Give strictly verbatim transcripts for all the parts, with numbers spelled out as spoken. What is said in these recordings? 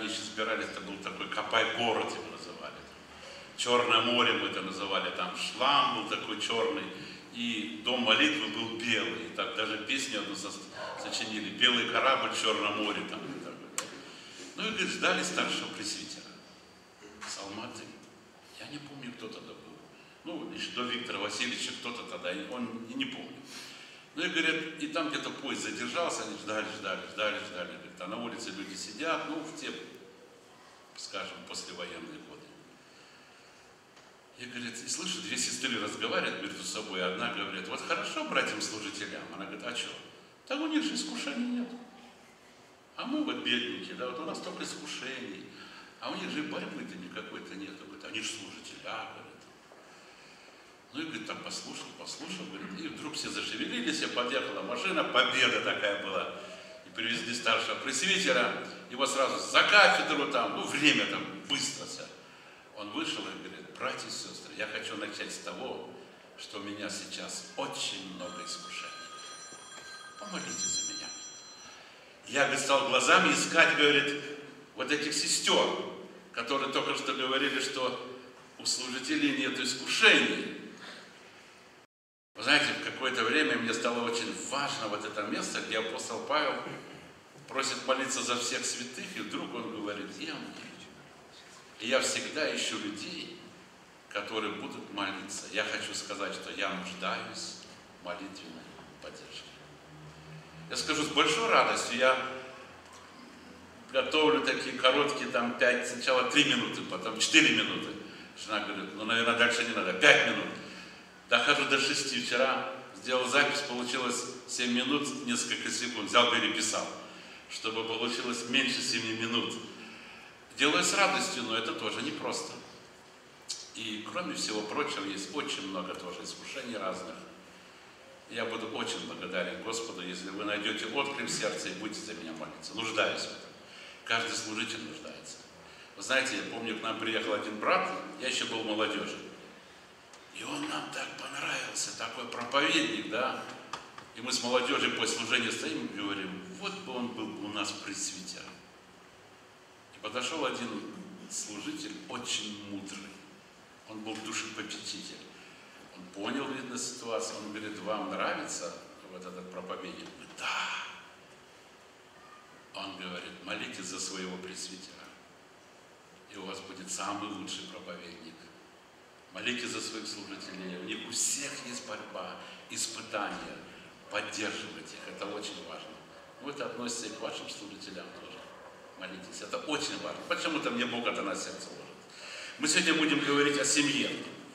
они еще собирались, это был такой Копай-город, его называли. Черное море мы это называли, там шлам был такой черный, и дом молитвы был белый. И так даже песню одну сочинили: «Белый корабль в Черном море». Там, и так. Ну и говорит, ждали старшего пресвитера с Алматы. Я не помню, кто тогда был. Ну, еще до Виктора Васильевича кто-то тогда, он и не помню. Ну и говорят, и там где-то поезд задержался, они ждали, ждали, ждали, ждали. Говорит, а на улице люди сидят, ну, в те, скажем, послевоенные годы. И говорит, и слышу, две сестры разговаривают между собой, одна говорит, вот хорошо братьям-служителям. Она говорит, а что? Так у них же искушений нет. А мы вот бедненькие, да, вот у нас только искушений. А у них же борьбы-то никакой-то нету. Говорит, они же служителя, говорит. Ну и, говорит, там послушал, послушал, говорит, и вдруг все зашевелились, и подъехала машина, победа такая была. И привезли старшего пресвитера, его сразу за кафедру там, ну время там быстро все. Он вышел и говорит, братья и сестры, я хочу начать с того, что у меня сейчас очень много искушений. Помолитесь за меня. Я, говорит, стал глазами искать, говорит, вот этих сестер, которые только что говорили, что у служителей нет искушений. Вы знаете, в какое-то время мне стало очень важно вот это место, где апостол Павел просит молиться за всех святых, и вдруг он говорит, я умею. И я всегда ищу людей, которые будут молиться. Я хочу сказать, что я нуждаюсь в молитвенной поддержке. Я скажу, с большой радостью я готовлю такие короткие, там, пять, сначала три минуты, потом четыре минуты. Жена говорит, ну, наверное, дальше не надо, пять минут. Дохожу до шести. Вчера сделал запись, получилось семь минут, несколько секунд. Взял, переписал, чтобы получилось меньше семи минут. Делаю с радостью, но это тоже непросто. И, кроме всего прочего, есть очень много тоже искушений разных. Я буду очень благодарен Господу, если вы найдете отклик в сердце и будете за меня молиться. Нуждаюсь в этом. Каждый служитель нуждается. Вы знаете, я помню, к нам приехал один брат, я еще был в молодежи. И он нам так понравился, такой проповедник, да. И мы с молодежью после служения стоим и говорим, вот бы он был у нас пресвитером. И подошел один служитель, очень мудрый. Он был душепопечитель. Он понял, видно, ситуацию. Он говорит, вам нравится вот этот проповедник? Мы, да. Он говорит, молитесь за своего пресвитера, и у вас будет самый лучший проповедник. Молитесь за своих служителей. У них у всех есть борьба, испытания. Поддерживайте их. Это очень важно. Ну, это относится и к вашим служителям тоже. Молитесь. Это очень важно. Почему-то мне Бог это на сердце ложит. Мы сегодня будем говорить о семье.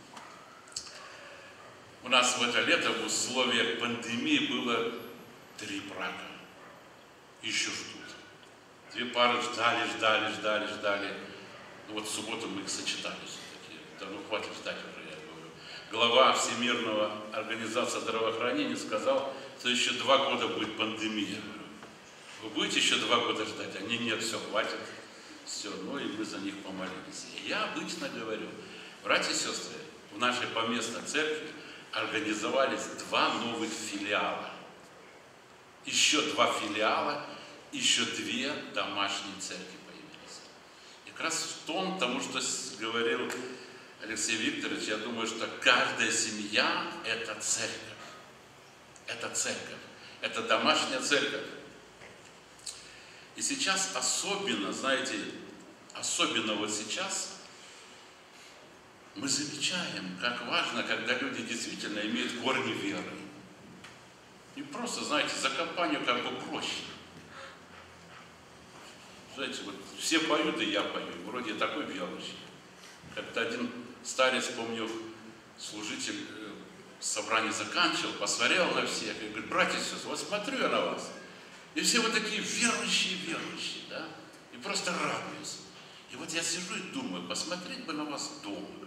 У нас в это лето в условиях пандемии было три брака. Еще ждут. Две пары ждали, ждали, ждали, ждали. Ну вот в субботу мы их сочетали все-таки. Да ну хватит ждать уже, я говорю. Глава Всемирного организации здравоохранения сказал, что еще два года будет пандемия. Вы будете еще два года ждать? Они, нет, все, хватит. Все, ну и мы за них помолились. И я обычно говорю, братья и сестры, в нашей поместной церкви организовались два новых филиала. Еще два филиала, еще две домашние церкви появились. И как раз в том, тому, что говорил Алексей Викторович, я думаю, что каждая семья – это церковь. Это церковь. Это домашняя церковь. И сейчас особенно, знаете, особенно вот сейчас мы замечаем, как важно, когда люди действительно имеют корни веры. И просто, знаете, за компанию как бы проще. Знаете, вот все поют, и я пою. Вроде такой верующий. Как-то один старец, помню, служитель собрание заканчивал, посмотрел на всех и говорит, братья и сестры, вот смотрю я на вас. И все вот такие верующие, верующие, да? И просто радуюсь. И вот я сижу и думаю, посмотреть бы на вас дома, говорят.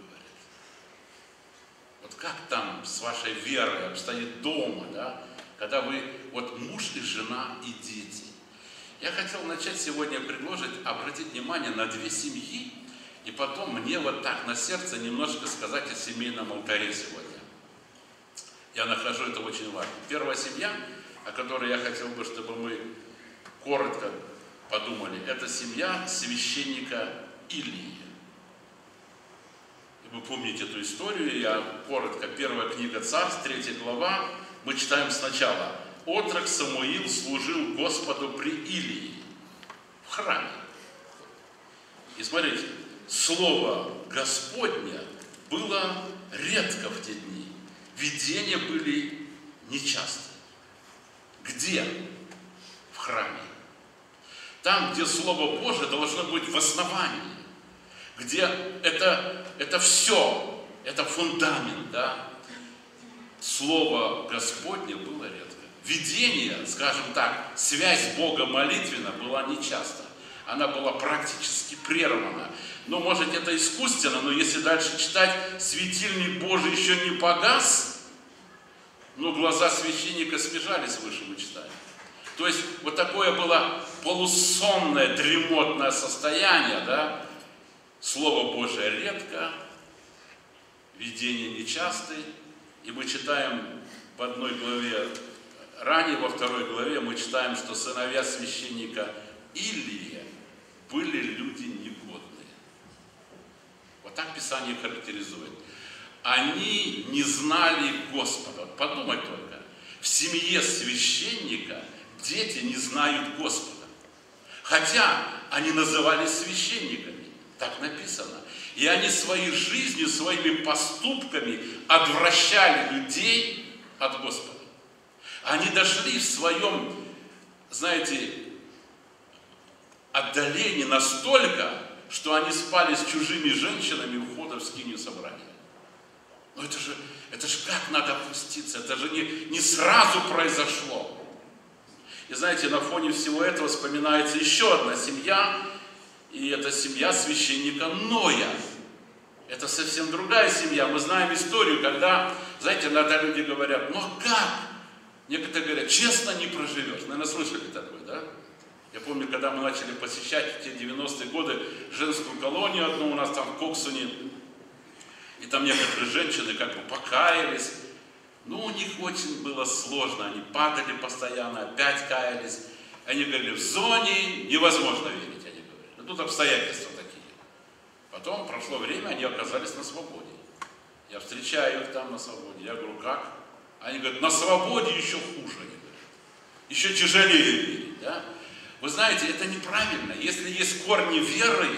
Вот как там с вашей верой обстоит дома, да? Когда вы, вот муж и жена и дети. Я хотел начать сегодня предложить, обратить внимание на две семьи, и потом мне вот так на сердце немножко сказать о семейном алтаре сегодня. Я нахожу это очень важно. Первая семья, о которой я хотел бы, чтобы мы коротко подумали, это семья священника Илии. И вы помните эту историю, я коротко, первая книга Царств, третья глава, мы читаем сначала. «Отрок Самуил служил Господу при Илии в храме». И смотрите, слово Господня было редко в те дни. Видения были нечастые. Где? В храме. Там, где Слово Божие должно быть в основании. Где это, это все, это фундамент, да? Слово Господне было редко. Видение, скажем так, связь Бога молитвенно была нечасто. Она была практически прервана. Ну, может, это искусственно, но если дальше читать, светильник Божий еще не погас, но глаза священника смежались, выше мы читаем. То есть, вот такое было полусонное, дремотное состояние, да? Слово Божие редко, видения нечастые, и мы читаем в одной главе, ранее во второй главе мы читаем, что сыновья священника Илия были люди негодные. Вот так Писание характеризует. Они не знали Господа. Вот подумай только, в семье священника дети не знают Господа. Хотя они назывались священниками, так написано. И они своей жизнью, своими поступками отвращали людей от Господа. Они дошли в своем, знаете, отдалении настолько, что они спали с чужими женщинами у входа в скинию собрания. Но это же, это же как надо опуститься, это же не, не сразу произошло. И знаете, на фоне всего этого вспоминается еще одна семья, и это семья священника Ноя. Это совсем другая семья. Мы знаем историю, когда, знаете, иногда люди говорят, ну как? Некоторые говорят, честно не проживешь. Наверное, слышали такое, да? Я помню, когда мы начали посещать в те девяностые годы женскую колонию одну у нас там в Коксуне, и там некоторые женщины как бы покаялись. Ну, у них очень было сложно, они падали постоянно, опять каялись. Они говорили, в зоне невозможно верить, они говорили. Ну, тут обстоятельства такие. Потом прошло время, они оказались на свободе. Я встречаю их там на свободе. Я говорю, как? Они говорят, на свободе еще хуже, они говорят. Еще тяжелее верить, да? Вы знаете, это неправильно. Если есть корни веры,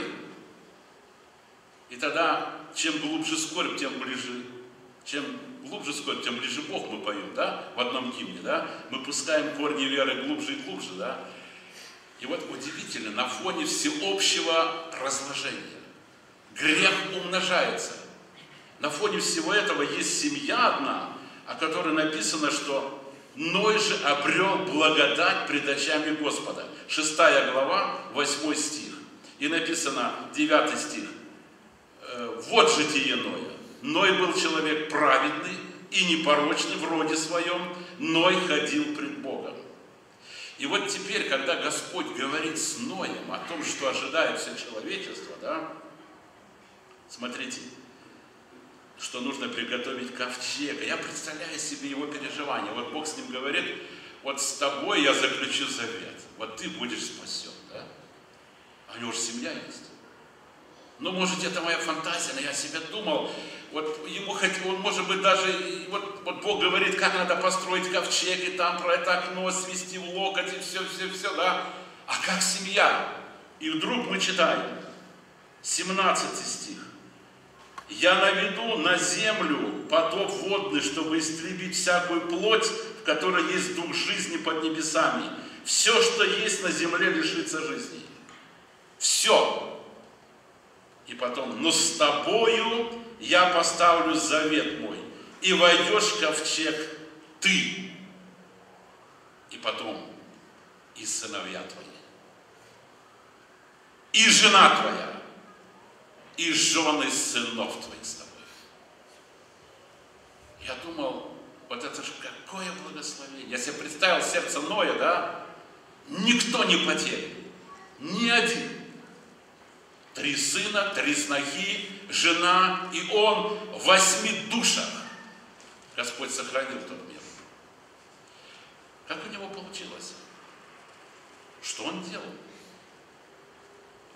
и тогда чем глубже скорбь, тем ближе, чем глубже скорбь, тем ближе Бог, мы поем, да, в одном гимне, да, мы пускаем корни веры глубже и глубже, да. И вот удивительно, на фоне всеобщего разложения грех умножается. На фоне всего этого есть семья одна, о которой написано, что Ной же обрел благодать пред очами Господа. Шестая глава, восьмой стих. И написано, девятый стих. Вот житие Ноя. Ной был человек праведный и непорочный в роде своем. Ной ходил пред Богом. И вот теперь, когда Господь говорит с Ноем о том, что ожидает все человечество, да, смотрите, что нужно приготовить ковчег. Я представляю себе его переживания. Вот Бог с ним говорит, вот с тобой я заключу завет. Вот ты будешь спасен, да? А у него же семья есть. Ну, может, это моя фантазия, но я себе думал, вот ему хоть, он, может быть, даже, вот, вот Бог говорит, как надо построить ковчег, и там про это окно свести в локоть, и все, все, все, да? А как семья? И вдруг мы читаем, семнадцатый стих. «Я наведу на землю потоп водный, чтобы истребить всякую плоть, в которой есть дух жизни под небесами. Все, что есть на земле, лишится жизни». Все. И потом, «Но с тобою я поставлю завет мой, и войдешь в ковчег ты». И потом, «И сыновья твои, и жена твоя, и жены сынов твоих с тобой». Я думал, вот это же какое благословение. Я себе представил сердце Ноя, да? Никто не потерян, ни один. Три сына, три снохи, жена, и он в восьми душах. Господь сохранил тот мир. Как у него получилось? Что он делал?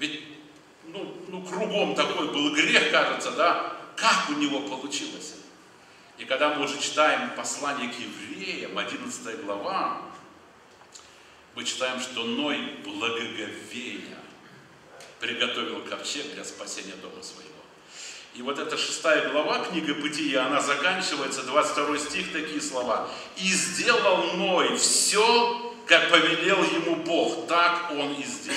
Ведь ну, ну, кругом такой был грех, кажется, да? Как у него получилось? И когда мы уже читаем послание к евреям, одиннадцатая глава, мы читаем, что Ной благоговея приготовил ковчег для спасения дома своего. И вот эта шестая глава книги Бытия, она заканчивается, двадцать второй стих, такие слова. «И сделал Ной все, как повелел ему Бог, так он и сделал».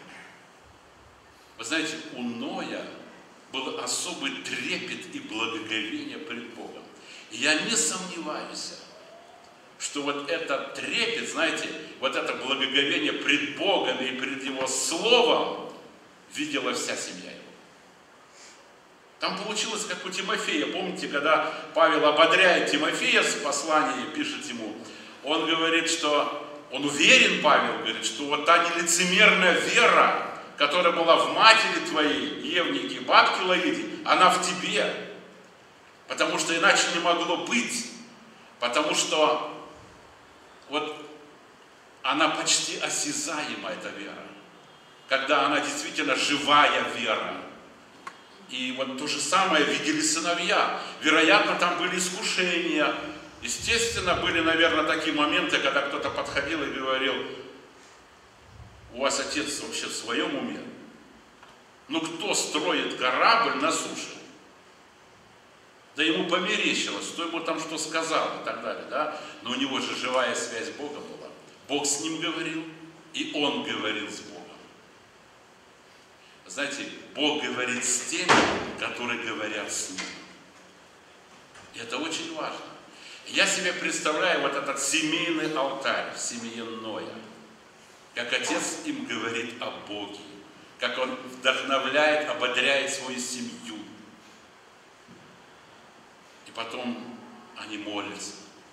Вы знаете, у Ноя был особый трепет и благоговение пред Богом. И я не сомневаюсь, что вот этот трепет, знаете, вот это благоговение пред Богом и пред Его Словом видела вся семья его. Там получилось, как у Тимофея. Помните, когда Павел ободряет Тимофея в послании, пишет ему, он говорит, что, он уверен, Павел говорит, что вот та нелицемерная вера, которая была в матери твоей, Евнике, бабке Лаиде, она в тебе. Потому что иначе не могло быть. Потому что вот она почти осязаема, эта вера. Когда она действительно живая вера. И вот то же самое видели сыновья. Вероятно, там были искушения. Естественно, были, наверное, такие моменты, когда кто-то подходил и говорил, у вас отец вообще в своем уме? Ну кто строит корабль на суше? Да ему померещилось, кто ему там что сказал и так далее, да? Но у него же живая связь с Богом была. Бог с ним говорил, и он говорил с Богом. Знаете, Бог говорит с теми, которые говорят с ним. И это очень важно. Я себе представляю вот этот семейный алтарь в семье Ноя, как отец им говорит о Боге, как он вдохновляет, ободряет свою семью. И потом они молятся.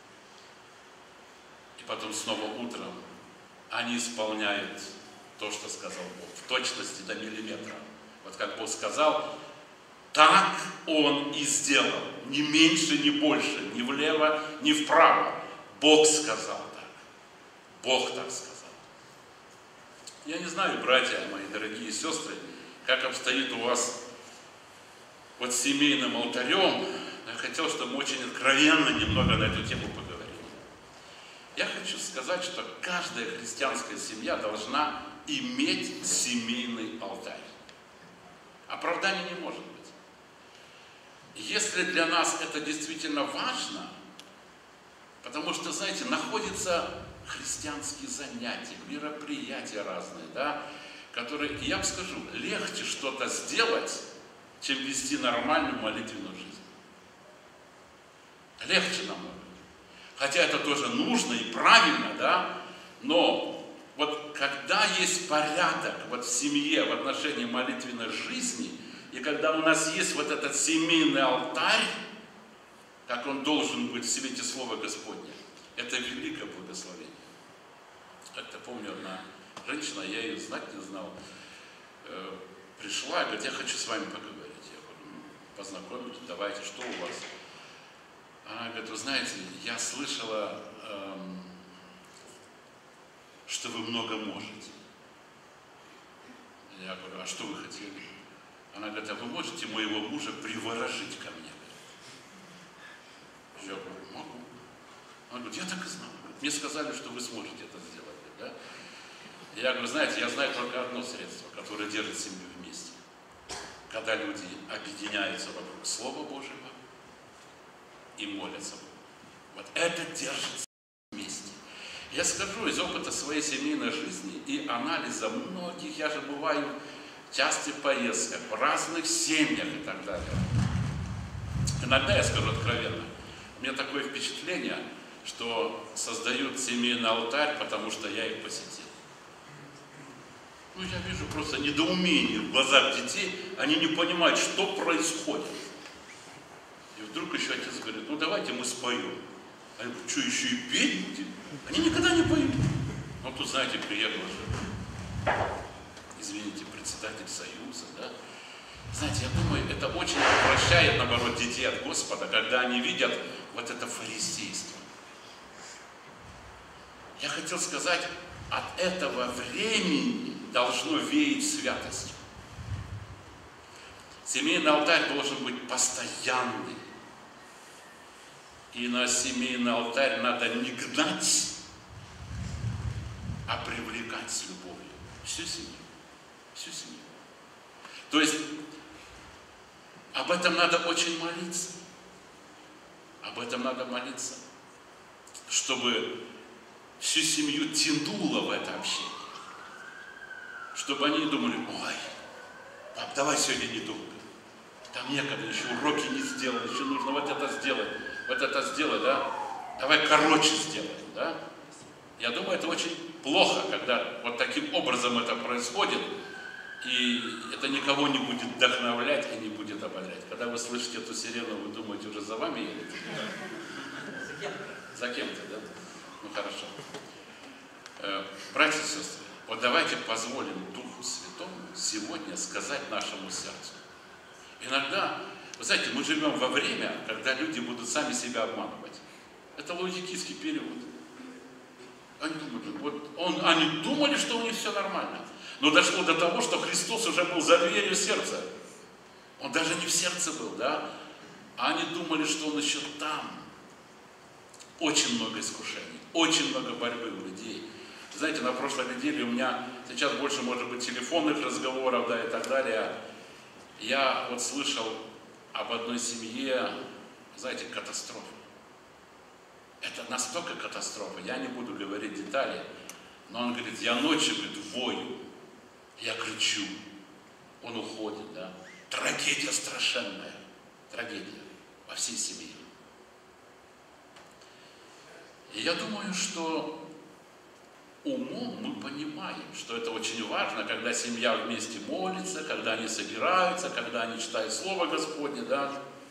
И потом снова утром они исполняют то, что сказал Бог, в точности до миллиметра. Вот как Бог сказал, так Он и сделал. Ни меньше, ни больше, ни влево, ни вправо. Бог сказал так. Бог так сказал. Я не знаю, братья мои дорогие сестры, как обстоит у вас вот с семейным алтарем. Я хотел, чтобы мы очень откровенно немного на эту тему поговорили. Я хочу сказать, что каждая христианская семья должна иметь семейный алтарь. Оправдания не может быть. Если для нас это действительно важно, потому что, знаете, находятся христианские занятия, мероприятия разные, да, которые, я вам скажу, легче что-то сделать, чем вести нормальную молитвенную жизнь. Легче намного. Хотя это тоже нужно и правильно, да, но вот когда есть порядок вот в семье в отношении молитвенной жизни, и когда у нас есть вот этот семейный алтарь, как он должен быть в свете Слова Господня, это великое благословение. Как-то помню, одна женщина, я ее знать не знал, э, пришла и говорит, я хочу с вами поговорить. Я говорю, ну, познакомить, давайте, что у вас? Она говорит, вы знаете, я слышала, эм, что вы много можете. Я говорю, а что вы хотели? Она говорит, а вы можете моего мужа приворожить ко мне? Я говорю, могу. Она говорит, я так и знал. Мне сказали, что вы сможете это сделать. Да? Я говорю, знаете, я знаю только одно средство, которое держит семью вместе. Когда люди объединяются вокруг Слова Божьего и молятся. Вот это держит вместе. Я скажу из опыта своей семейной жизни и анализа многих, я же бываю в частых поездках, в разных семьях и так далее. Иногда, я скажу откровенно, у меня такое впечатление, что создают семейный алтарь, потому что я их посетил. Ну, я вижу просто недоумение в глазах детей, они не понимают, что происходит. И вдруг еще отец говорит, ну давайте мы споем. Они говорят, что еще и петь будем? Они никогда не поют. Ну тут, знаете, приехал же, извините, председатель Союза, да? Знаете, я думаю, это очень отвращает, наоборот, детей от Господа, когда они видят вот это фарисейство. Я хотел сказать, от этого времени, должно веять святостью. Семейный алтарь должен быть постоянный. И на семейный алтарь надо не гнать, а привлекать с любовью. Всю семью. Всю семью. То есть об этом надо очень молиться. Об этом надо молиться. Чтобы всю семью тянуло в это общение. Чтобы они думали: ой, пап, давай сегодня не думай. Там некогда, еще уроки не сделал, еще нужно вот это сделать, вот это сделать, да? Давай короче сделаем, да? Я думаю, это очень плохо, когда вот таким образом это происходит, и это никого не будет вдохновлять и не будет ободрять. Когда вы слышите эту сирену, вы думаете, уже за вами едет? За кем-то, да? Ну хорошо. Братья и сестры, вот давайте позволим Духу Святому сегодня сказать нашему сердцу. Иногда, вы знаете, мы живем во время, когда люди будут сами себя обманывать. Это лаодикийский период. Они думали, вот он, они думали, что у них все нормально. Но дошло до того, что Христос уже был за дверью сердца. Он даже не в сердце был, да? А они думали, что он еще там. Очень много искушений, очень много борьбы у людей. Знаете, на прошлой неделе у меня сейчас больше, может быть, телефонных разговоров, да, и так далее. Я вот слышал об одной семье, знаете, катастрофа. Это настолько катастрофа, я не буду говорить детали, но он говорит: я ночью, говорит, вою, я кричу, он уходит, да. Трагедия страшенная, трагедия во всей семье. И я думаю, что умом мы понимаем, что это очень важно, когда семья вместе молится, когда они собираются, когда они читают Слово Господне, да.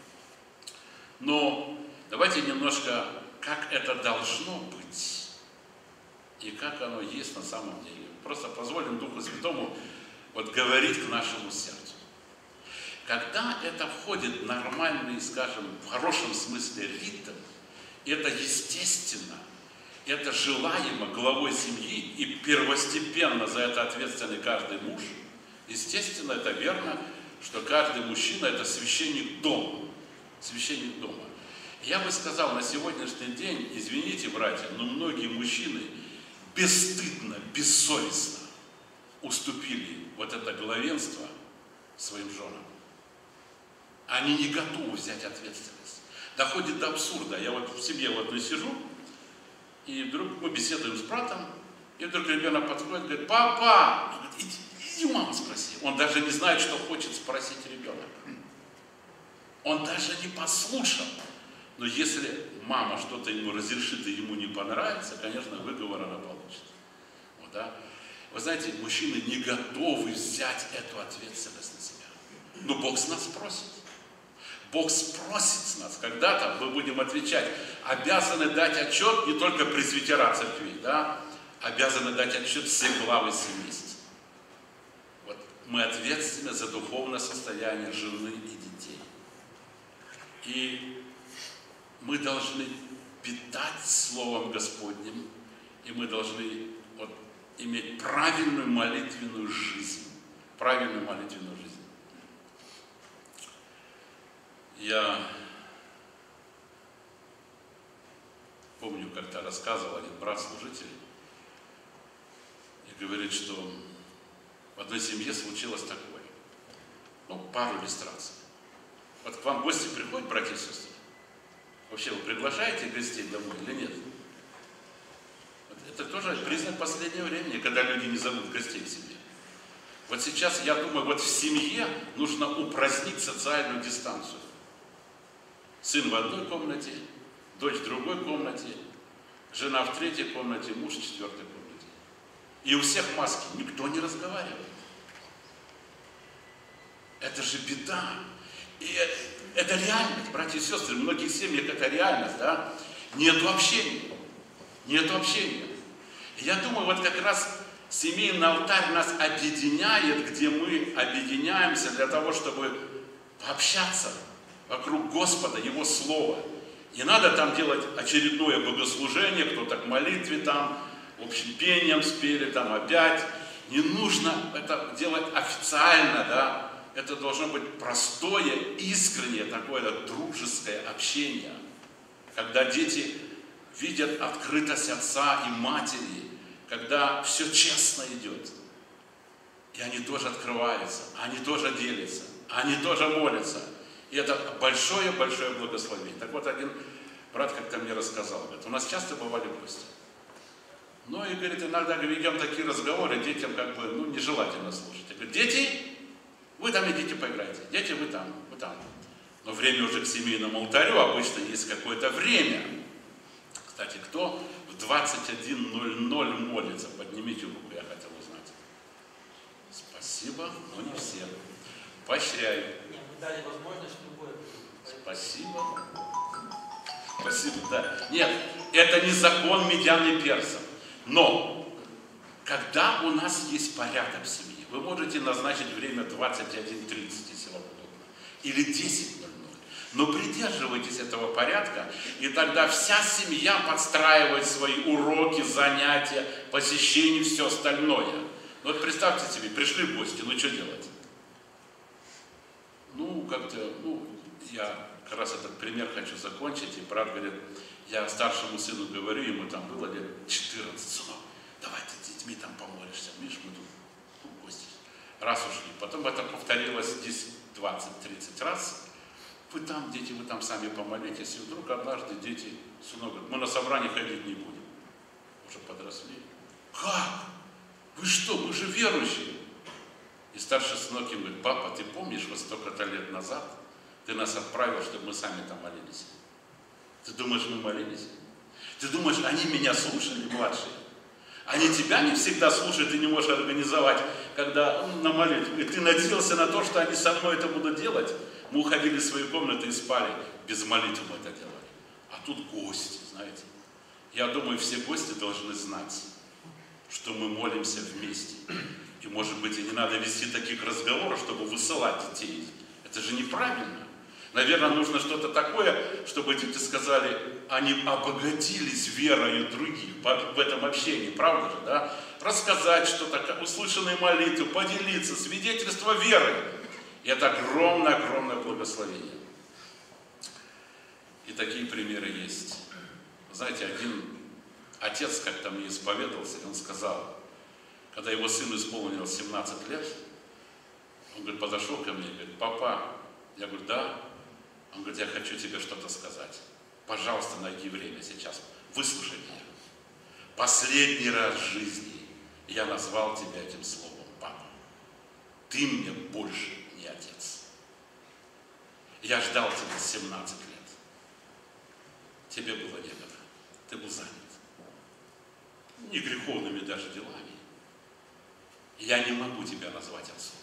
Но давайте немножко, как это должно быть и как оно есть на самом деле. Просто позволим Духу Святому вот говорить к нашему сердцу. Когда это входит в нормальный, скажем, в хорошем смысле ритм, это естественно, это желаемо главой семьи, и первостепенно за это ответственный каждый муж. Естественно, это верно, что каждый мужчина – это священник дома. Священник дома. Я бы сказал, на сегодняшний день, извините, братья, но многие мужчины бесстыдно, бессовестно уступили вот это главенство своим женам. Они не готовы взять ответственность. Доходит до абсурда. Я вот в семье вот одной сижу, и вдруг мы беседуем с братом, и вдруг ребенок подходит и говорит: папа! Он говорит: иди, иди у мамы спроси. Он даже не знает, что хочет спросить ребенок. Он даже не послушал. Но если мама что-то ему разрешит и ему не понравится, конечно, выговор она получит. Вот, да? Вы знаете, мужчины не готовы взять эту ответственность на себя. Но Бог с нас просит. Бог спросит с нас. Когда-то мы будем отвечать. Обязаны дать отчет не только пресвитера церкви, да? Обязаны дать отчет все главы семейств. Вот мы ответственны за духовное состояние жены и детей. И мы должны питать Словом Господним, и мы должны вот, иметь правильную молитвенную жизнь. Правильную молитвенную жизнь. Я помню, как-то рассказывал один брат-служитель, и говорит, что в одной семье случилось такое. Ну, пару иллюстраций. Вот к вам гости приходят, братья и сестры. Вообще, вы приглашаете гостей домой или нет? Вот это тоже признак последнего времени, когда люди не зовут гостей к себе. Вот сейчас, я думаю, вот в семье нужно упразднить социальную дистанцию. Сын в одной комнате, дочь в другой комнате, жена в третьей комнате, муж в четвертой комнате. И у всех маски, никто не разговаривает. Это же беда. И это реальность, братья и сестры, в многих семьях это реальность, да? Нету общения. Нету общения. И я думаю, вот как раз семейный алтарь нас объединяет, где мы объединяемся для того, чтобы пообщаться вокруг Господа, Его Слова. Не надо там делать очередное богослужение, кто-то к молитве там, в общем, пением спели там опять, Не нужно это делать официально, да? Это должно быть простое, искреннее, такое дружеское общение. Когда дети видят открытость отца и матери, когда все честно идет. И они тоже открываются, они тоже делятся, они тоже молятся. И это большое-большое благословение. Так вот, один брат как-то мне рассказал, говорит, у нас часто бывали гости. Ну и, говорит, иногда ведем такие разговоры, детям как бы, ну, нежелательно слушать. Я говорю, дети, вы там идите поиграйте, дети, вы там, вы там. Но время уже к семейному алтарю, обычно есть какое-то время. Кстати, кто в двадцать один ноль ноль молится? Поднимите руку, я хотел узнать. Спасибо, но не все. Поощряю. Нет, мы дали возможность любой. Спасибо. Спасибо, да. Нет, это не закон медян и персов. Но, когда у нас есть порядок в семье, вы можете назначить время двадцать один тридцать, если вам удобно, или десять ноль ноль. Но придерживайтесь этого порядка, и тогда вся семья подстраивает свои уроки, занятия, посещения, все остальное. Ну вот представьте себе, пришли гости, ну что делать? Ну, как-то, ну, я как раз этот пример хочу закончить, и брат говорит, я старшему сыну говорю, ему там было лет четырнадцать, сынок, давай ты с детьми там помолишься, видишь, мы тут ну, гости. Раз ушли, потом это повторилось десять, двадцать, тридцать раз. Вы там, дети, вы там сами помолитесь, и вдруг однажды дети, сынок говорит, мы на собрание ходить не будем. Уже подросли. Как? Вы что, мы же верующие. И старший сынок им говорит, папа, ты помнишь, вот столько-то лет назад ты нас отправил, чтобы мы сами там молились? Ты думаешь, мы молились? Ты думаешь, они меня слушали, младшие? Они тебя не всегда слушают, ты не можешь организовать, когда на молитву. И ты надеялся на то, что они со мной это будут делать. Мы уходили в свои комнаты и спали. Без молитвы мы это делали. А тут гости, знаете. Я думаю, все гости должны знать, что мы молимся вместе. И, может быть, и не надо вести таких разговоров, чтобы высылать детей. Это же неправильно. Наверное, нужно что-то такое, чтобы дети сказали, они обогатились верою других в этом общении, правда же, да? Рассказать что-то, услышанные молитвы, поделиться, свидетельство веры. И это огромное-огромное благословение. И такие примеры есть. Знаете, один отец как-то мне исповедовался, и он сказал, когда его сыну исполнилось семнадцать лет, он говорит, подошел ко мне и говорит, папа, я говорю, да. Он говорит, я хочу тебе что-то сказать. Пожалуйста, найди время сейчас. Выслушай меня. Последний раз в жизни я назвал тебя этим словом, папа. Ты мне больше не отец. Я ждал тебя семнадцать лет. Тебе было некогда. Ты был занят. Не греховными даже делами. Я не могу тебя назвать отцом.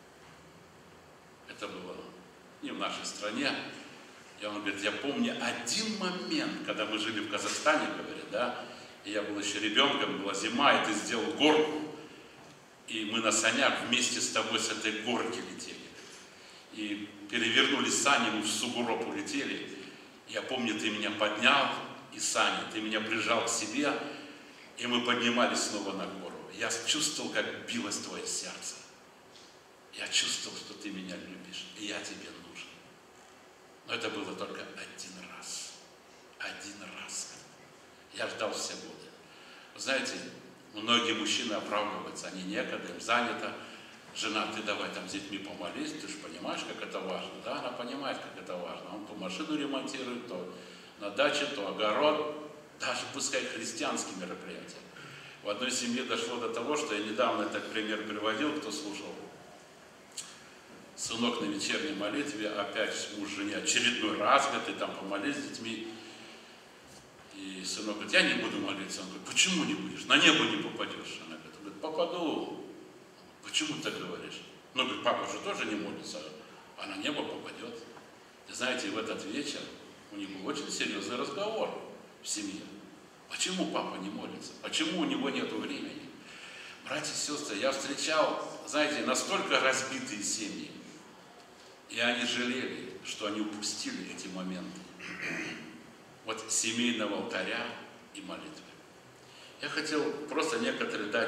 Это было не в нашей стране. И он говорит, я помню один момент, когда мы жили в Казахстане, говорит, да, и я был еще ребенком, была зима, и ты сделал горку, и мы на санях вместе с тобой с этой горки летели. И перевернули сани, мы в сугроб улетели. Я помню, ты меня поднял из сани, ты меня прижал к себе, и мы поднимались снова на гору. Я чувствовал, как билось твое сердце. Я чувствовал, что ты меня любишь, и я тебе нужен. Но это было только один раз. Один раз. Я ждал все годы. Вы знаете, многие мужчины оправдываются, они некогда, им занято. Жена, ты давай там с детьми помолись, ты же понимаешь, как это важно. Да, она понимает, как это важно. Он то машину ремонтирует, то на даче, то огород. Даже пускай христианские мероприятия. В одной семье дошло до того, что я недавно этот пример приводил, кто слушал. Сынок на вечерней молитве, опять муж жене очередной раз, говорит, ты там помолись с детьми. И сынок говорит, я не буду молиться. Он говорит, почему не будешь? На небо не попадешь. Она говорит, попаду. Почему ты так говоришь? Ну, говорит, папа же тоже не молится, а на небо попадет. И знаете, в этот вечер у них был очень серьезный разговор в семье. Почему папа не молится? Почему у него нет времени? Братья и сестры, я встречал, знаете, настолько разбитые семьи, и они жалели, что они упустили эти моменты. Вот семейного алтаря и молитвы. Я хотел просто некоторые дать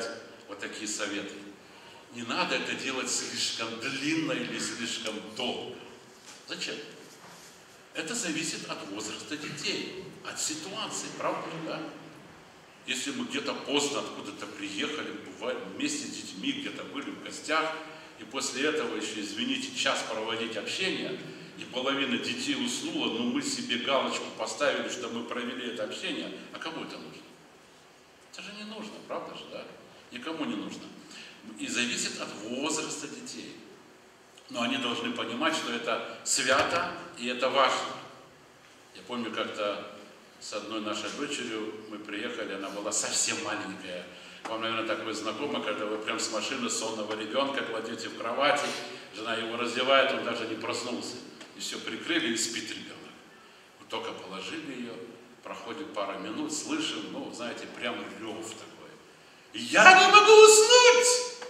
вот такие советы. Не надо это делать слишком длинно или слишком долго. Зачем? Это зависит от возраста детей, от ситуации, правда ли, да? Если мы где-то поздно откуда-то приехали, бывали вместе с детьми, где-то были в гостях, и после этого еще, извините, час проводить общение, и половина детей уснула, но мы себе галочку поставили, что мы провели это общение, а кому это нужно? Это же не нужно, правда же, да? Никому не нужно. И зависит от возраста детей. Но они должны понимать, что это свято и это важно. Я помню, как-то с одной нашей дочерью мы приехали, она была совсем маленькая. Вам, наверное, такое знакомо, когда вы прям с машины сонного ребенка кладете в кровати, жена его раздевает, он даже не проснулся. И все, прикрыли, и спит ребенок. Мы только положили ее, проходит пара минут, слышим, ну, знаете, прям рев такой. Я не могу уснуть!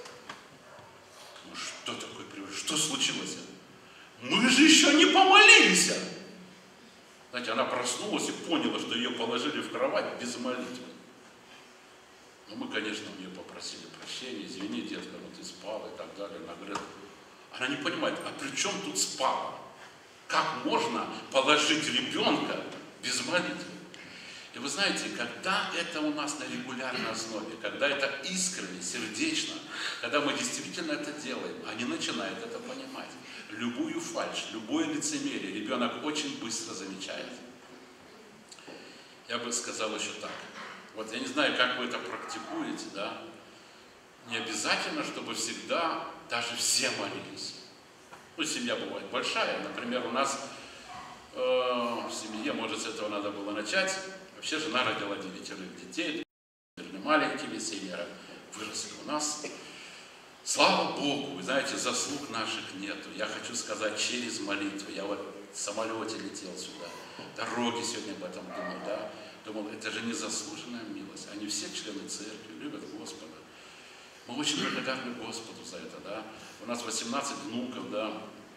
Ну, что такое? Что случилось? Мы же еще не помолились. Знаете, она проснулась и поняла, что ее положили в кровать без молитвы. Ну, мы, конечно, у нее попросили прощения, извини, детка, ну ты спала и так далее. Она говорит, она не понимает, а при чем тут спала? Как можно положить ребенка без молитвы? И вы знаете, когда это у нас на регулярной основе, когда это искренне, сердечно, когда мы действительно это делаем, они начинают это понимать. Любую фальшь, любое лицемерие ребенок очень быстро замечает. Я бы сказал еще так. Вот я не знаю, как вы это практикуете, да? Не обязательно, чтобы всегда даже все молились. Ну, семья бывает большая. Например, у нас э, в семье, может, с этого надо было начать. Вообще жена родила девятерых детей, маленькими, семеро выросли у нас. Слава Богу, вы знаете, заслуг наших нету. Я хочу сказать, через молитву. Я вот в самолете летел сюда, дороги сегодня об этом думал, да. Думал, это же незаслуженная милость. Они все члены церкви, любят Господа. Мы очень благодарны Господу за это, да. У нас восемнадцать внуков, да.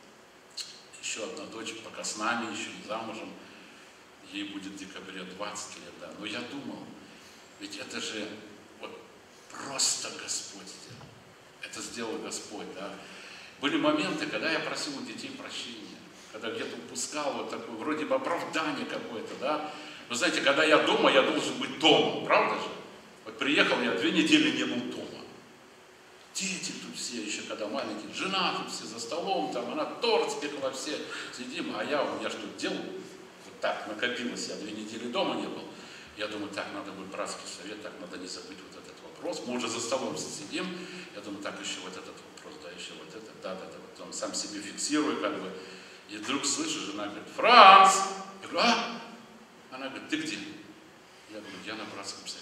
Еще одна дочь пока с нами, еще не замужем. Ей будет в декабре двадцать лет, да. Но я думал, ведь это же вот просто Господь сделал. Это сделал Господь, да. Были моменты, когда я просил у детей прощения, когда где-то упускал вот такое, вроде бы оправдание какое-то, да. Но знаете, когда я дома, я должен быть дома, правда же? Вот приехал, я две недели не был дома. Дети тут все еще, когда маленькие, жена тут все за столом, там она торт спекла, все сидим, а я, у меня что делал? Вот так накопилось, я две недели дома не был. Я думаю, так, надо будет братский совет, так, надо не забыть вот этот вопрос. Мы уже за столом сидим, я думаю, так, еще вот этот вопрос, да, еще вот этот, да, да, да, вот он сам себе фиксирую, как бы. И вдруг слышу, жена говорит, Франц! Я говорю, а? Она говорит, ты где? Я говорю, я на братском совете.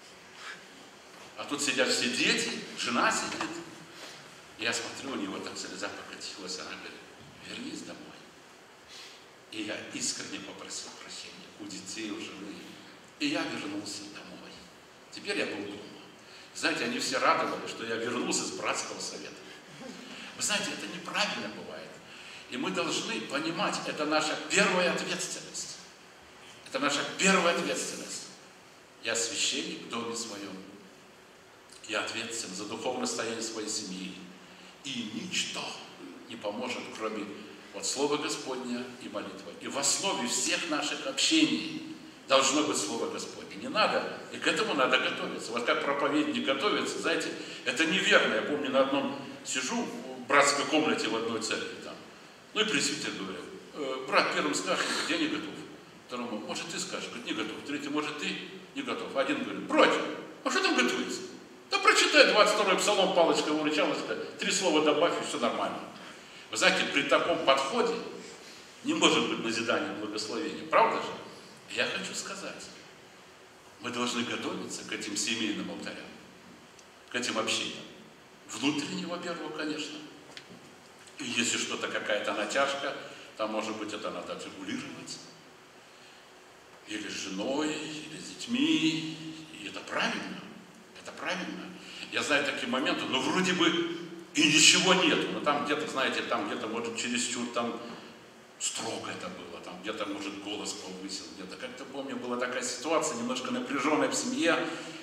А тут сидят все дети, жена сидит. Я смотрю, у него так слеза покатилась, она говорит, вернись домой. И я искренне попросил прощения у детей, у жены. И я вернулся домой. Теперь я был дома. Знаете, они все радовались, что я вернулся с братского совета. Вы знаете, это неправильно бывает. И мы должны понимать, это наша первая ответственность. Это наша первая ответственность. Я священник в доме своем. Я ответственен за духовное состояние своей семьи. И ничто не поможет, кроме вот Слова Господня и молитвы. И в основе всех наших общений должно быть Слово Господне. Не надо, и к этому надо готовиться. Вот как проповедник готовится, знаете, это неверно. Я помню, на одном сижу в братской комнате в одной церкви там. Ну и пресвитер говорит, э, брат первым скажет, я не готов. Второму, может ты скажешь, говорит, не готов. Третий, может ты не готов. Один говорит, братья, а что там готовится? Да прочитай двадцать второй псалом, палочка, выручалочка, три слова добавь, и все нормально. Вы знаете, при таком подходе не может быть назидания благословения, правда же? Я хочу сказать, мы должны готовиться к этим семейным алтарям, к этим общениям. Внутренне, во-первых, конечно. И если что-то, какая-то натяжка, там, может быть, это надо отрегулировать. Или с женой, или с детьми. И это правильно. Это правильно. Я знаю такие моменты, но вроде бы и ничего нету. Но там где-то, знаете, там где-то, может, чересчур там строго это было. Там где-то, может, голос повысил. Где-то, как-то помню, была такая ситуация, немножко напряженная в семье. И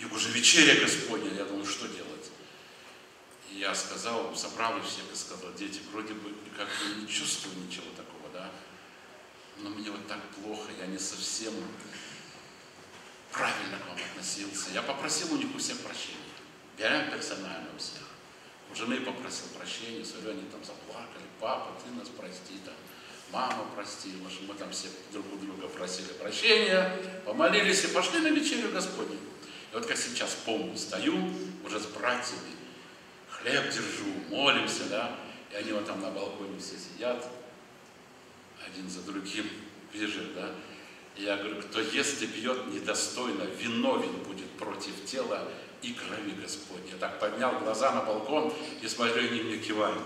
И уже вечеря Господня, я думаю, что делать? И я сказал, собрал их всех и сказал: дети, вроде бы как бы не чувствую ничего такого, да, но мне вот так плохо, я не совсем правильно к вам относился. Я попросил у них у всех прощения, прям персонально у всех. У жены попросил прощения, смотрю, они там заплакали: папа, ты нас прости, там, мама, прости. В общем, мы там все друг у друга просили прощения, помолились и пошли на вечерю Господню. И вот как сейчас помню, стою уже с братьями, хлеб держу, молимся, да, и они вот там на балконе все сидят, один за другим, бежит, да. И я говорю: кто ест и пьет недостойно, виновен будет против тела и крови Господней. Я так поднял глаза на балкон и смотрю, они мне кивают.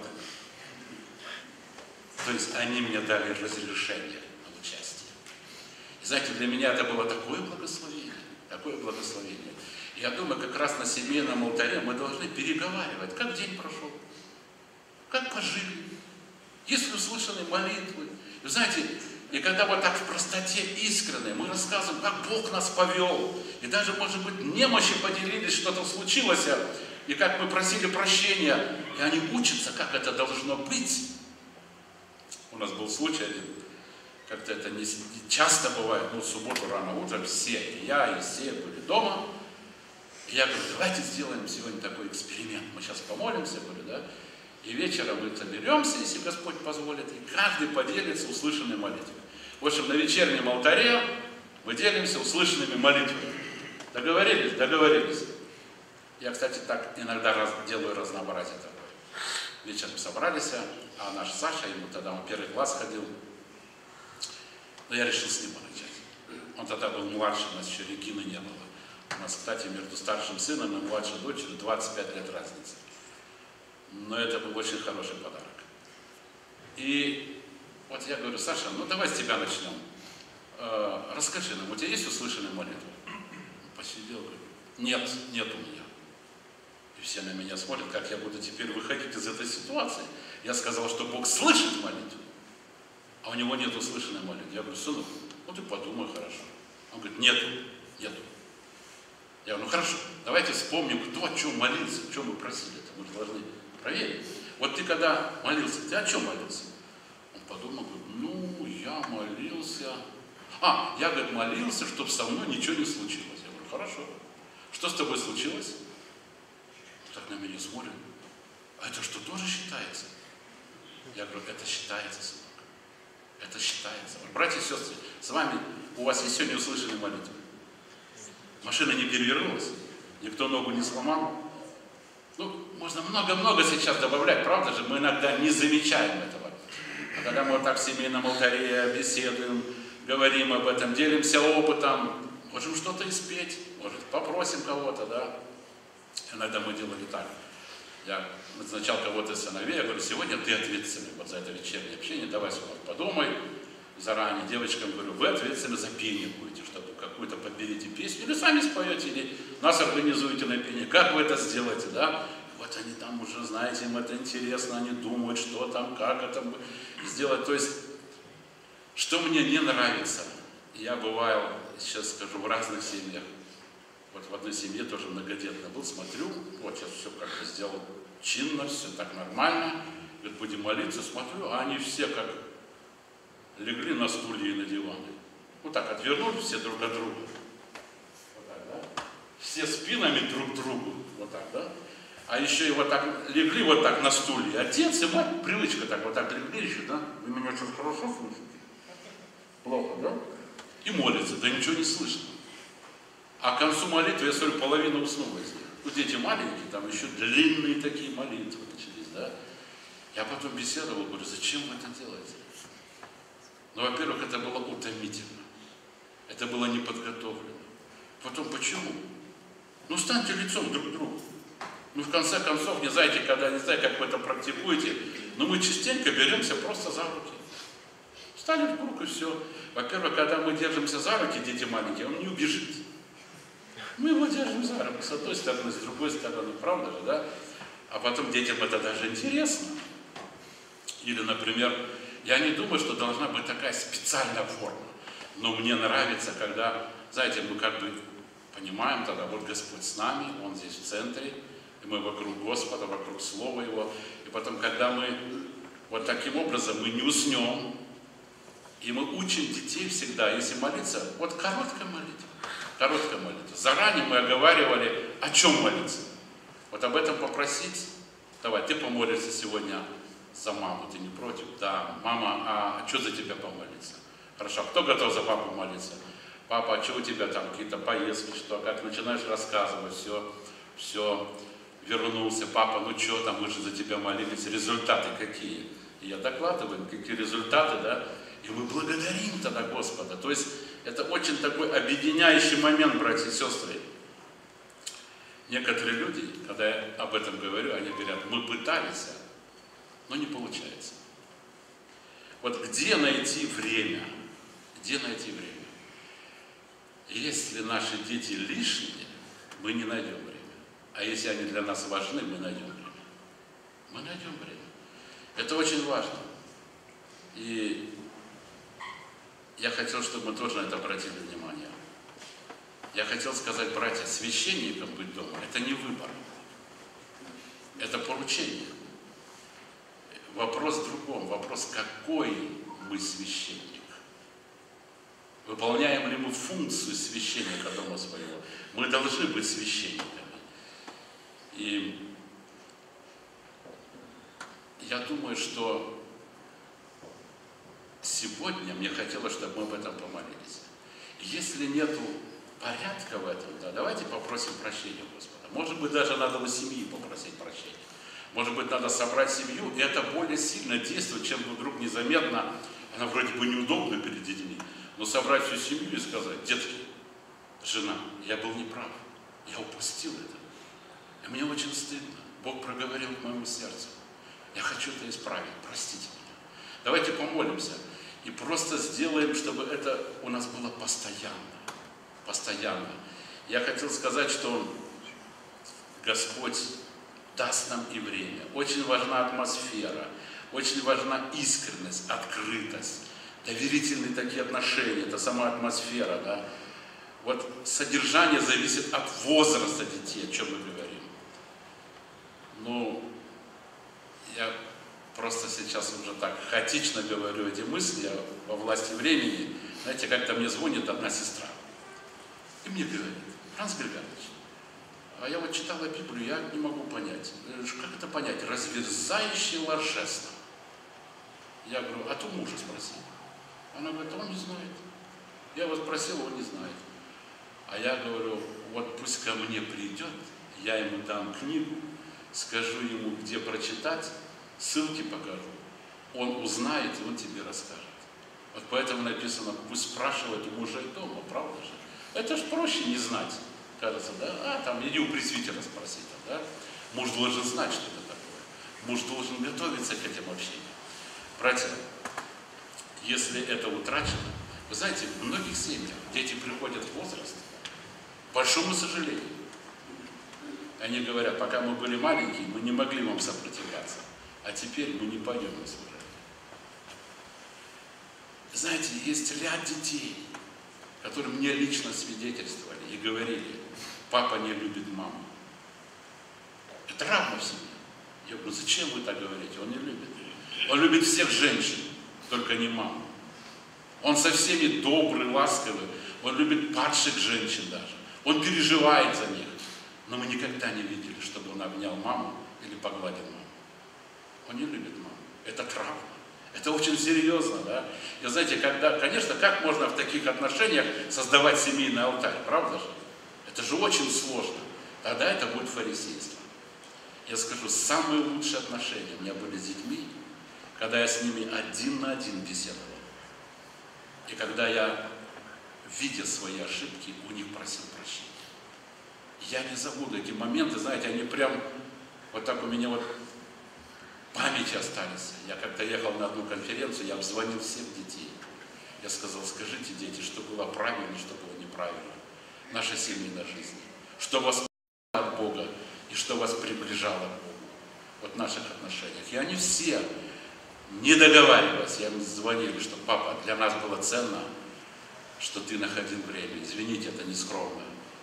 То есть они мне дали разрешение на участие. И знаете, для меня это было такое благословение, такое благословение. И я думаю, как раз на семейном алтаре мы должны переговаривать, как день прошел, как пожили, есть ли услышаны молитвы. Вы знаете, и когда вот так в простоте искренне мы рассказываем, как Бог нас повел, и даже, может быть, немощи поделились, что-то случилось, и как мы просили прощения, и они учатся, как это должно быть. У нас был случай один, как-то это не часто бывает, ну, в субботу рано утром все, и я, и все были дома, и я говорю: давайте сделаем сегодня такой эксперимент, мы сейчас помолимся, говорю, да, и вечером мы соберемся, если Господь позволит, и каждый поделится услышанной молитвой. В общем, на вечернем алтаре мы делимся услышанными молитвами. Договорились? Договорились. Я, кстати, так иногда раз, делаю разнообразие такое. Вечером собрались, а наш Саша, ему тогда он первый класс ходил, но я решил с ним начать. Он тогда был младше, у нас еще Регины не было. У нас, кстати, между старшим сыном и младшей дочерью двадцать пять лет разницы. Но это был очень хороший подарок. И вот я говорю: Саша, ну давай с тебя начнем. Э, расскажи нам, у тебя есть услышанная молитва? Он посидел, говорит: нет, нет у меня. И все на меня смотрят, как я буду теперь выходить из этой ситуации. Я сказал, что Бог слышит молитву, а у него нет услышанной молитвы. Я говорю: сынок, ну ты подумай хорошо. Он говорит: нету, нету. Я говорю: ну хорошо, давайте вспомним, кто о чем молился, о чем мы просили-то. Мы же должны проверить. Вот ты когда молился, ты о чем молился? Он подумал, говорит: ну, я молился. А, я, говорит, молился, чтобы со мной ничего не случилось. Я говорю: хорошо. Что с тобой случилось? Он так на меня смотрит: а это что, тоже считается? Я говорю: это считается, сынок. Это считается. Вот, братья и сестры, с вами, у вас есть сегодня услышанные молитвы? Машина не перевернулась? Никто ногу не сломал? Ну, можно много-много сейчас добавлять, правда же? Мы иногда не замечаем этого. А когда мы вот так в семейном алтаре беседуем, говорим об этом, делимся опытом, можем что-то испеть, может, попросим кого-то, да? Иногда мы делали так. Я назначал кого-то из сыновей, я говорю: сегодня ты ответственный вот за это вечернее общение, давай, сынок, подумай заранее. Девочкам говорю: вы ответственны за пение будете, чтобы какую-то подберите песню, или сами споете, или нас организуете на пение. Как вы это сделаете, да? Вот они там уже, знаете, им это интересно, они думают, что там, как это сделать. То есть, что мне не нравится, я бываю, сейчас скажу, в разных семьях. Вот в одной семье тоже многодетно был, смотрю, вот сейчас все как бы сделал чинно, все так нормально, говорит: будем молиться, смотрю, а они все как легли на стулья и на диваны. Вот так отвернулись все друг от друга. Вот так, да? Все спинами друг к другу. Вот так, да? А еще и вот так легли вот так на стулья. Отец и мать, привычка так, вот так легли еще, да? Вы меня что-то хорошо слышите? Плохо, да? И молятся, да ничего не слышно. А к концу молитвы, я смотрю, половина уснула из них. Вот дети маленькие, там еще длинные такие молитвы начались, да? Я потом беседовал, говорю: зачем вы это делаете? Ну, во-первых, это было утомительно. Это было неподготовлено. Потом, почему? Ну, станьте лицом друг к другу. Ну, в конце концов, не знаете, когда, не знаю, как вы это практикуете, но мы частенько беремся просто за руки. Встали в круг и все. Во-первых, когда мы держимся за руки, дети маленькие, он не убежит. Мы его держим за руку, с одной стороны, с другой стороны, правда же, да? А потом детям это даже интересно. Или, например, я не думаю, что должна быть такая специальная форма. Но мне нравится, когда, знаете, мы как бы понимаем тогда, вот Господь с нами, Он здесь в центре, и мы вокруг Господа, вокруг Слова Его. И потом, когда мы вот таким образом, мы не уснем, и мы учим детей всегда, если молиться, вот короткая молитва, короткая молитва. Заранее мы оговаривали, о чем молиться. Вот об этом попросить. Давай, ты помолишься сегодня за маму, ты не против? Да, мама, а что за тебя помолиться? Хорошо, кто готов за папу молиться? Папа, а что у тебя там, какие-то поездки, что, как начинаешь рассказывать, все, все, вернулся, папа, ну что там, мы же за тебя молились, результаты какие? И я докладываю, какие результаты, да, и мы благодарим тогда Господа. То есть это очень такой объединяющий момент, братья и сестры. Некоторые люди, когда я об этом говорю, они говорят, мы пытались, но не получается. Вот где найти время? Где найти время? Если наши дети лишние, мы не найдем время. А если они для нас важны, мы найдем время. Мы найдем время. Это очень важно. И я хотел, чтобы мы тоже на это обратили внимание. Я хотел сказать, братья, священником быть дома – это не выбор. Это поручение. Вопрос в другом. Вопрос, какой мы священник. Выполняем ли мы функцию священника дома своего? Мы должны быть священниками. И я думаю, что сегодня мне хотелось, чтобы мы об этом помолились. Если нету порядка в этом, да, давайте попросим прощения Господа. Может быть, даже надо у семьи попросить прощения. Может быть, надо собрать семью, и это более сильно действует, чем вдруг незаметно, она вроде бы неудобна перед детьми, но собрать всю семью и сказать, детки, жена, я был неправ, я упустил это. И мне очень стыдно. Бог проговорил к моему сердцу. Я хочу это исправить, простите меня. Давайте помолимся и просто сделаем, чтобы это у нас было постоянно. Постоянно. Я хотел сказать, что Господь даст нам и время. Очень важна атмосфера, очень важна искренность, открытость, доверительные такие отношения, это сама атмосфера. Да? Вот содержание зависит от возраста детей, о чем мы говорим. Ну, я просто сейчас уже так хаотично говорю эти мысли во власти времени. Знаете, как-то мне звонит одна сестра и мне говорит, Франц Григорьевич, а я вот читала Библию, я не могу понять. Как это понять? Разверзающее ложество. Я говорю, а то мужа спроси. Она говорит, он не знает. Я его спросил, он не знает. А я говорю, вот пусть ко мне придет, я ему дам книгу, скажу ему, где прочитать, ссылки покажу. Он узнает, и он тебе расскажет. Вот поэтому написано, пусть спрашивает у мужей дома, правда же? Это же проще не знать. Кажется, да, а там иди у пресвитера спроси, там, да? Муж должен знать, что это такое. Муж должен готовиться к этим общениям. Братья, если это утрачено, вы знаете, в многих семьях дети приходят в возраст, к большому сожалению. Они говорят, пока мы были маленькие, мы не могли вам сопротивляться, а теперь мы не пойдем на служение. Знаете, есть ряд детей, которые мне лично свидетельствовали и говорили, папа не любит маму. Это равно в семье. Я говорю, зачем вы так говорите? Он не любит. Он любит всех женщин, только не маму. Он со всеми добрый, ласковый. Он любит падших женщин даже. Он переживает за них. Но мы никогда не видели, чтобы он обнял маму или погладил маму. Он не любит маму. Это травма. Это очень серьезно, да? И знаете, когда, конечно, как можно в таких отношениях создавать семейный алтарь, правда же? Это же очень сложно. Тогда это будет фарисейство. Я скажу, самые лучшие отношения у меня были с детьми, когда я с ними один на один беседовал. И когда я, видя свои ошибки, у них просил прощения. Я не забуду эти моменты, знаете, они прям вот так у меня вот в памяти остались. Я как-то ехал на одну конференцию, я обзвонил всех детей. Я сказал, скажите, дети, что было правильно, что было неправильно в нашей семейной жизни. Что вас от Бога и что вас приближало к Богу. Вот в наших отношениях. И они все, не договариваясь, я им звонили, что папа, для нас было ценно, что ты находил время. Извините, это не скромно.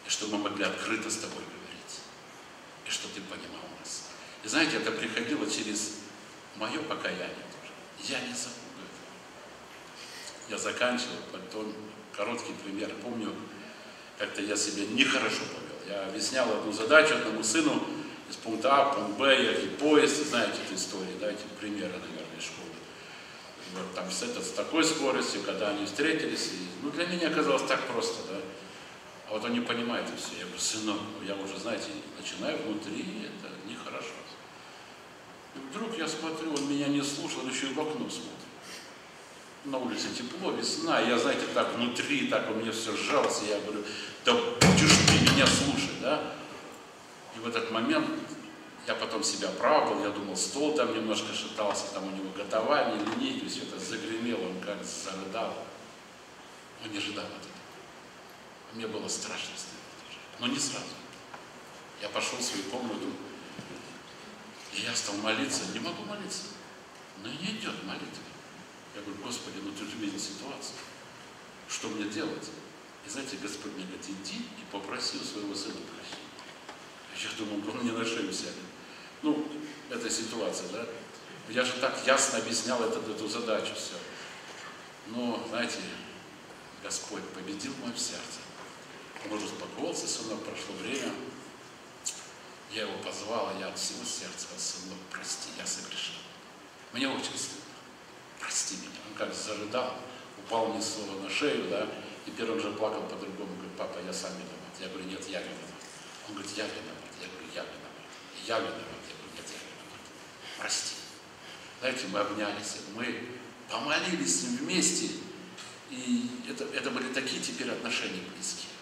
и чтобы мы могли открыто с тобой говорить, и чтобы ты понимал нас. И знаете, это приходило через мое покаяние тоже. Я не забуду этого. Я заканчивал, потом короткий пример. Помню, как-то я себя нехорошо повел. Я объяснял одну задачу одному сыну из пункта А в пункт Б, я и поезд, знаете эту историю, да, эти примеры, наверное, из школы. И вот там с, это, с такой скоростью, когда они встретились, и, ну, для меня казалось так просто, да. А вот он не понимает и все. Я говорю, сынок, ну, я уже, знаете, начинаю внутри, это нехорошо. И вдруг я смотрю, он меня не слушал, он еще и в окно смотрит. На улице тепло, весна, я, знаете, так внутри, так у меня все сжалось, и я говорю, да будешь ты меня слушать, да? И в этот момент я потом себя оправдывал, я думал, стол там немножко шатался, там у него готование, линейки, все это загремело, он как зарыдал. Он не ожидал от этого. Мне было страшно стыдно тоже, но не сразу. Я пошел в свою комнату, и я стал молиться, не могу молиться, но и не идет молитва. Я говорю, Господи, ну ты же видел ситуацию, что мне делать? И знаете, Господь мне говорит, иди и попроси у своего сына прощения. Я думал, он мне на шею сядет. Ну, эта ситуация, да? Я же так ясно объяснял этот, эту задачу все. Но, знаете, Господь победил мое сердце. Он уже успокоился, сынок, прошло время. Я его позвал, а я от всего сердца, сынок, прости, я согрешил. Мне очень стыдно. Прости меня. Он как зарыдал, упал мне слово на шею, да, теперь он же плакал по-другому, говорит, папа, я сам виноват. Я говорю, нет, я виноват. Он говорит, я виноват. Я говорю, я виноват. Я виноват. Я говорю, нет, я виноват. Прости. Знаете, мы обнялись, мы помолились с ним вместе, и это, это были такие теперь отношения близкие.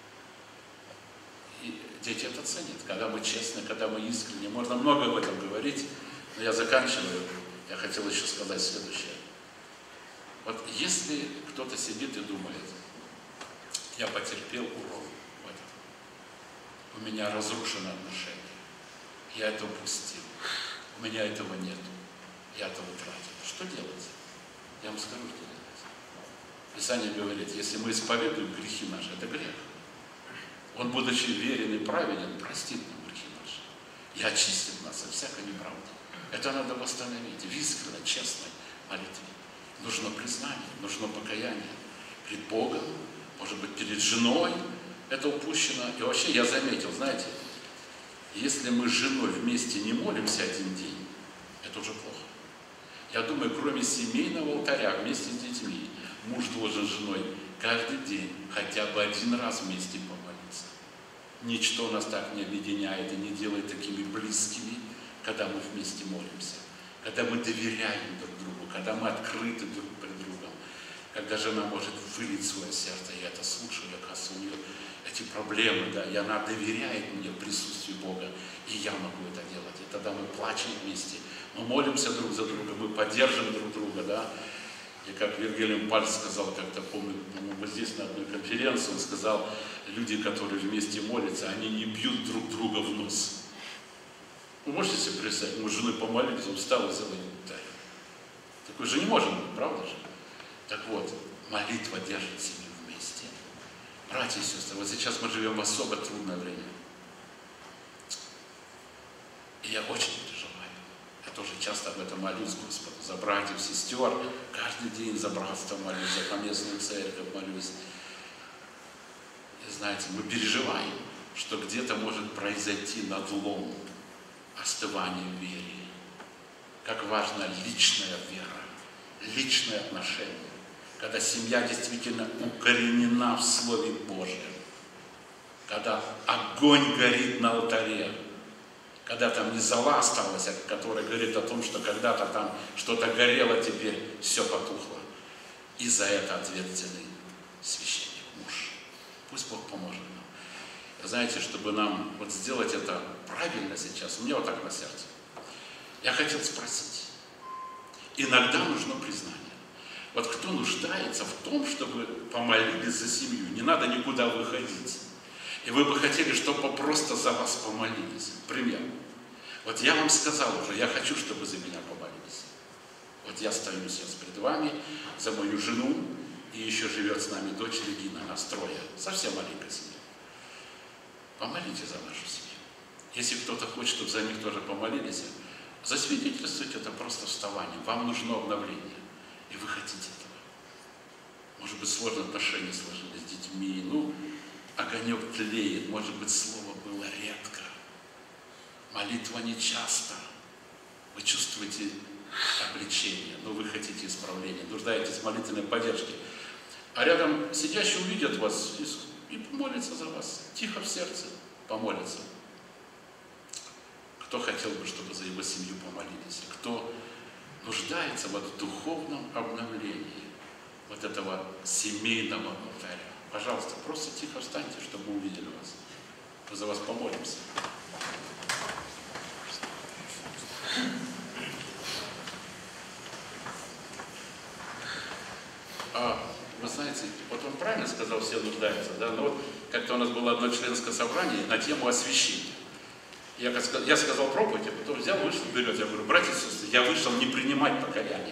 И дети это ценят, когда мы честны, когда мы искренне. Можно много об этом говорить, но я заканчиваю. Я хотел еще сказать следующее. Вот если кто-то сидит и думает, я потерпел урон в этом, у меня разрушено отношение, я это упустил, у меня этого нет, я это утратил. Что делать? Я вам скажу, что делать. Писание говорит, если мы исповедуем грехи наши, это грех. Он, будучи верен и праведен, простит нам грехи наши и очистит нас от всякой неправды. Это надо восстановить в искренней, честной молитве. Нужно признание, нужно покаяние перед Богом, может быть, перед женой. Это упущено. И вообще я заметил, знаете, если мы с женой вместе не молимся один день, это уже плохо. Я думаю, кроме семейного алтаря вместе с детьми, муж должен с женой каждый день хотя бы один раз вместе помолиться. Ничто нас так не объединяет и не делает такими близкими, когда мы вместе молимся, когда мы доверяем друг другу, когда мы открыты друг перед другом, когда жена может вылить свое сердце, я это слушаю, оказывается, у нее эти проблемы, да, и она доверяет мне в присутствии Бога, и я могу это делать. И тогда мы плачем вместе, мы молимся друг за друга, мы поддержим друг друга, да. И как Вильгельм Пальц сказал, как-то помню, мы здесь на одной конференции, он сказал, люди, которые вместе молятся, они не бьют друг друга в нос. Вы можете себе представить, мы с женой помолились, он встал и заводил. Такой же не может быть, правда же? Так вот, молитва держит семью вместе. Братья и сестры, вот сейчас мы живем в особо трудное время. И я очень переживаю. Я тоже часто об этом молюсь Господу, за братьев, сестер. Каждый день за братство молюсь, за поместную церковь молюсь. И знаете, мы переживаем, что где-то может произойти надлом, остывание в вере. Как важна личная вера, личное отношение. Когда семья действительно укоренена в Слове Божьем. Когда огонь горит на алтаре. Когда там не зола осталась, которая говорит о том, что когда-то там что-то горело, теперь все потухло. И за это ответственный священник, муж. Пусть Бог поможет нам. Знаете, чтобы нам вот сделать это правильно сейчас, у меня вот так на сердце. Я хотел спросить. Иногда нужно признание. Вот кто нуждается в том, чтобы помолились за семью, не надо никуда выходить. И вы бы хотели, чтобы просто за вас помолились. Пример. Вот я вам сказал уже, я хочу, чтобы за меня помолились. Вот я стою сейчас перед вами, за мою жену, и еще живет с нами дочь Регина, нас трое, совсем маленькая семья. помолите за нашу семью. Если кто-то хочет, чтобы за них тоже помолились, засвидетельствуйте это просто вставанием. Вам нужно обновление, и вы хотите этого. Может быть, сложные отношения сложились с детьми, ну, огонек тлеет, может быть, слово было редко, молитва нечасто. Вы чувствуете обличение, но вы хотите исправления, нуждаетесь в молитвенной поддержке. А рядом сидящие увидят вас и, и помолятся за вас, тихо в сердце помолятся. Кто хотел бы, чтобы за его семью помолились, кто нуждается в духовном обновлении вот этого семейного алтаря. Пожалуйста, просто тихо встаньте, чтобы мы увидели вас. Мы за вас помолимся. А, вы знаете, вот он правильно сказал, все нуждаются, да? Но вот как-то у нас было одно членское собрание на тему освящения. Я, я сказал проповедь, а потом взял, вышел вперед. Я говорю, братья и сестры, я вышел не принимать покаяние.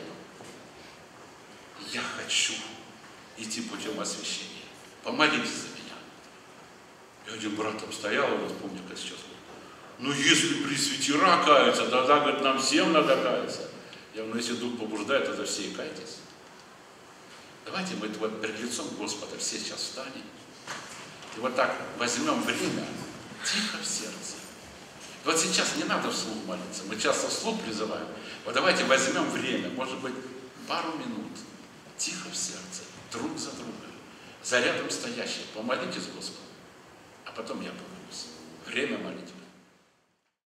Я хочу идти путем освящения. Помолитесь за меня. И один брат там стоял, я вот помню, как сейчас. Ну, если пресвитера каются, тогда, говорит, нам всем надо каяться. Я говорю, ну, если Дух побуждает, тогда все и кайтесь. Давайте мы вот перед лицом Господа все сейчас встанем. И вот так возьмем время, тихо в сердце. Вот сейчас не надо вслух молиться, мы часто вслух призываем. Вот давайте возьмем время, может быть, пару минут, тихо в сердце, друг за друга, за рядом стоящих. Помолитесь Господу, а потом я помолюсь. Время молитвы.